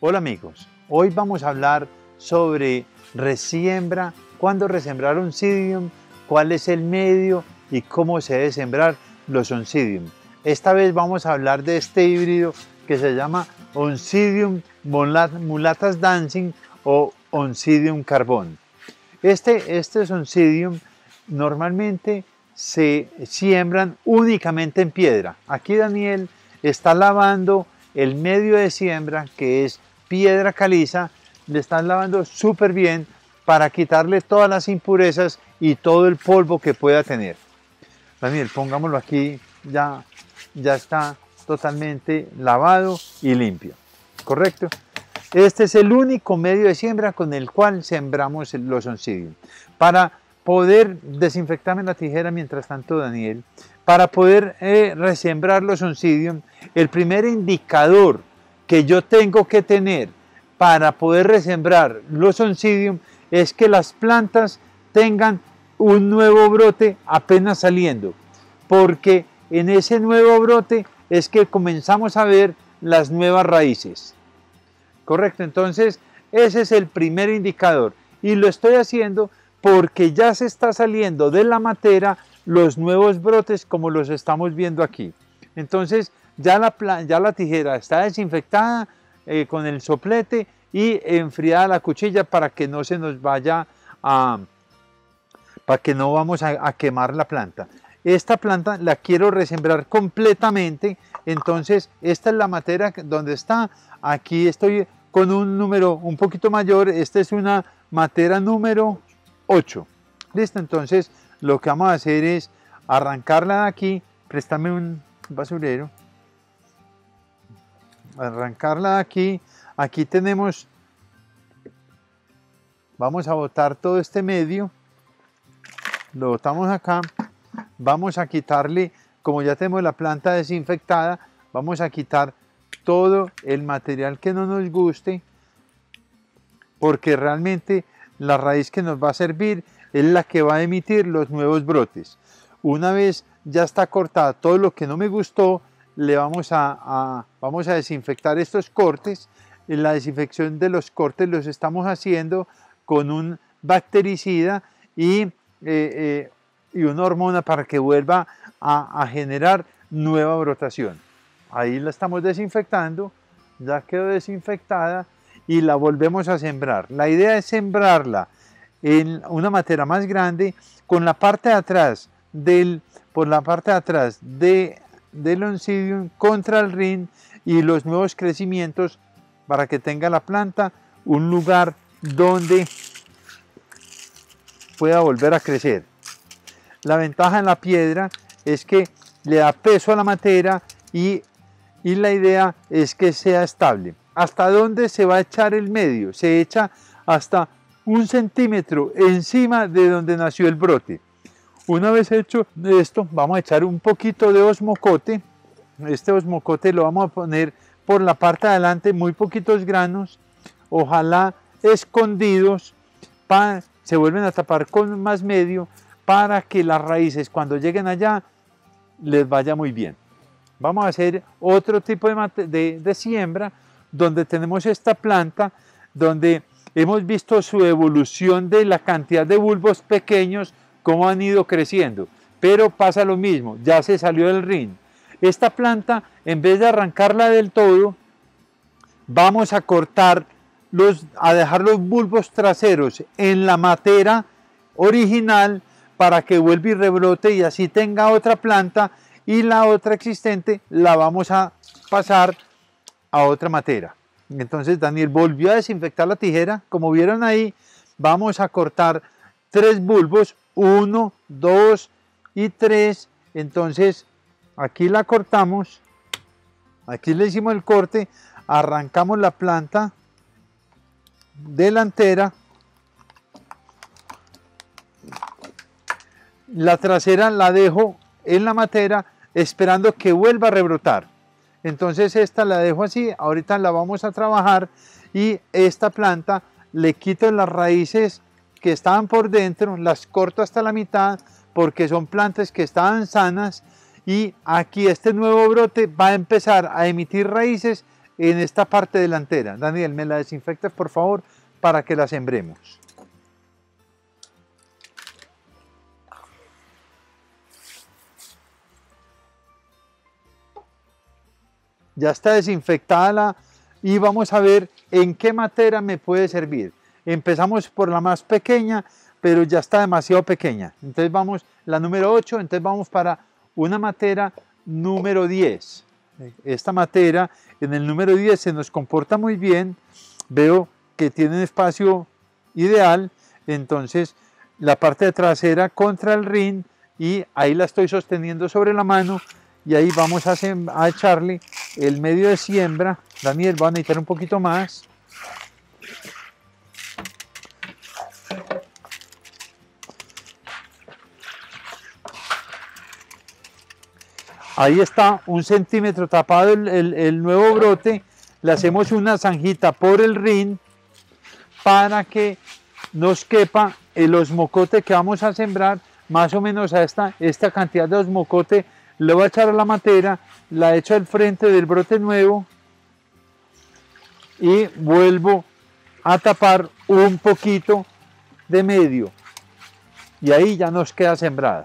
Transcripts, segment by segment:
Hola amigos, hoy vamos a hablar sobre resiembra, cuándo resembrar Oncidium, cuál es el medio y cómo se debe sembrar los Oncidium. Esta vez vamos a hablar de este híbrido que se llama Oncidium Mulatas Dancing o Oncidium Carbón. Este Oncidium normalmente se siembran únicamente en piedra. Aquí Daniel está lavando el medio de siembra, que es piedra caliza, le están lavando súper bien para quitarle todas las impurezas y todo el polvo que pueda tener. Daniel, pongámoslo aquí, ya está totalmente lavado y limpio, ¿correcto? Este es el único medio de siembra con el cual sembramos los Oncidium. Para poder desinfectarme la tijera mientras tanto, Daniel, para poder resembrar los Oncidium, el primer indicador que yo tengo que tener para poder resembrar los Oncidium es que las plantas tengan un nuevo brote apenas saliendo, porque en ese nuevo brote es que comenzamos a ver las nuevas raíces. Correcto, entonces ese es el primer indicador y lo estoy haciendo porque ya se está saliendo de la matera los nuevos brotes como los estamos viendo aquí. Entonces ya la tijera está desinfectada con el soplete y enfriada la cuchilla para que no se nos vaya para que no vamos a quemar la planta. Esta planta la quiero resembrar completamente, entonces esta es la matera donde está. Aquí estoy con un número un poquito mayor, esta es una matera número 8. Listo, entonces lo que vamos a hacer es arrancarla de aquí, préstame un basurero, arrancarla de aquí, aquí tenemos, vamos a botar todo este medio, lo botamos acá, vamos a quitarle, como ya tenemos la planta desinfectada, vamos a quitar todo el material que no nos guste, porque realmente la raíz que nos va a servir es la que va a emitir los nuevos brotes. Una vez ya está cortada todo lo que no me gustó, le vamos a desinfectar estos cortes. La desinfección de los cortes los estamos haciendo con un bactericida y una hormona para que vuelva a generar nueva brotación. Ahí la estamos desinfectando, ya quedó desinfectada y la volvemos a sembrar. La idea es sembrarla en una matera más grande con la parte de atrás del Oncidium contra el RIN y los nuevos crecimientos para que tenga la planta un lugar donde pueda volver a crecer. La ventaja en la piedra es que le da peso a la matera y la idea es que sea estable. ¿Hasta dónde se va a echar el medio? Se echa hasta 1 centímetro encima de donde nació el brote. Una vez hecho esto, vamos a echar un poquito de osmocote. Este osmocote lo vamos a poner por la parte de adelante, muy poquitos granos, ojalá escondidos, se vuelven a tapar con más medio para que las raíces cuando lleguen allá les vaya muy bien. Vamos a hacer otro tipo de siembra donde tenemos esta planta, donde hemos visto su evolución de la cantidad de bulbos pequeños, cómo han ido creciendo, pero pasa lo mismo, ya se salió del RIN. Esta planta, en vez de arrancarla del todo, vamos a cortar, a dejar los bulbos traseros en la matera original para que vuelva y rebrote y así tenga otra planta, y la otra existente la vamos a pasar a otra matera. Entonces Daniel volvió a desinfectar la tijera, como vieron ahí, vamos a cortar 3 bulbos, 1, 2 y 3, entonces aquí la cortamos, aquí le hicimos el corte, arrancamos la planta delantera, la trasera la dejo en la matera esperando que vuelva a rebrotar. Entonces esta la dejo así, ahorita la vamos a trabajar y esta planta le quito las raíces que estaban por dentro, las corto hasta la mitad porque son plantas que estaban sanas y aquí este nuevo brote va a empezar a emitir raíces en esta parte delantera. Daniel, ¿me la desinfectas por favor para que la sembremos? Ya está desinfectada y vamos a ver en qué matera me puede servir. Empezamos por la más pequeña, pero ya está demasiado pequeña. Entonces vamos, la número 8, entonces vamos para una matera número 10. Esta matera en el número 10 se nos comporta muy bien. Veo que tiene un espacio ideal. Entonces la parte trasera contra el rin y ahí la estoy sosteniendo sobre la mano. Y ahí vamos a echarle el medio de siembra. Daniel, va a necesitar un poquito más. Ahí está, 1 centímetro tapado el nuevo brote. Le hacemos una zanjita por el rin para que nos quepa el osmocote que vamos a sembrar, más o menos a esta cantidad de osmocote. Le voy a echar a la matera, la echo al frente del brote nuevo y vuelvo a tapar un poquito de medio. Y ahí ya nos queda sembrada.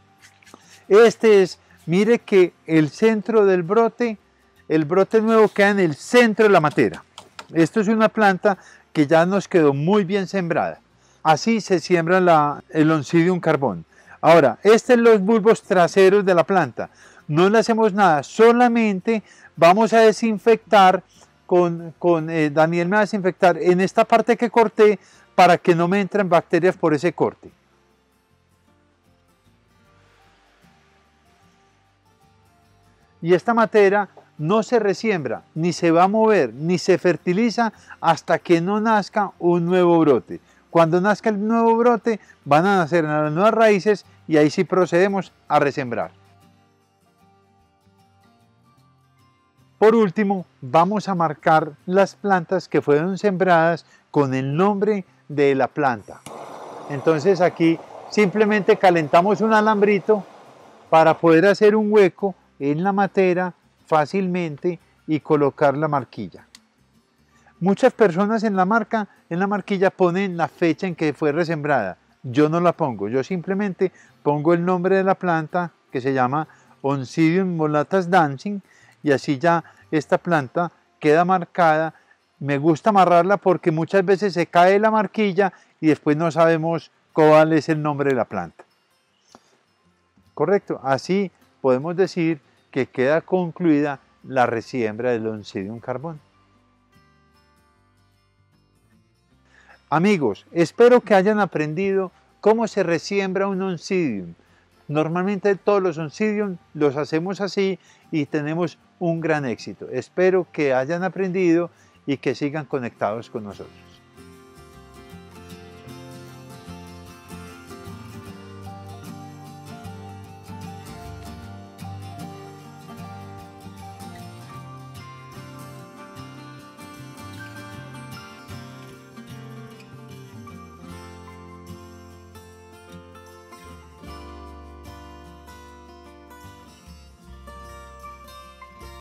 Mire que el centro del brote, el brote nuevo queda en el centro de la matera. Esto es una planta que ya nos quedó muy bien sembrada. Así se siembra el Oncidium carbón. Ahora, son los bulbos traseros de la planta. No le hacemos nada, solamente vamos a desinfectar Daniel me va a desinfectar en esta parte que corté para que no me entren bacterias por ese corte. Y esta matera no se resiembra, ni se va a mover, ni se fertiliza hasta que no nazca un nuevo brote. Cuando nazca el nuevo brote, van a nacer las nuevas raíces y ahí sí procedemos a resembrar. Por último, vamos a marcar las plantas que fueron sembradas con el nombre de la planta. Entonces aquí simplemente calentamos un alambrito para poder hacer un hueco en la matera fácilmente y colocar la marquilla. Muchas personas en la marquilla ponen la fecha en que fue resembrada. Yo no la pongo, yo simplemente pongo el nombre de la planta que se llama Oncidium molatas dancing y así ya esta planta queda marcada. Me gusta amarrarla porque muchas veces se cae la marquilla y después no sabemos cuál es el nombre de la planta. Correcto, así podemos decir que queda concluida la resiembra del Oncidium carbón. Amigos, espero que hayan aprendido cómo se resiembra un Oncidium. Normalmente todos los Oncidium los hacemos así y tenemos un gran éxito. Espero que hayan aprendido y que sigan conectados con nosotros.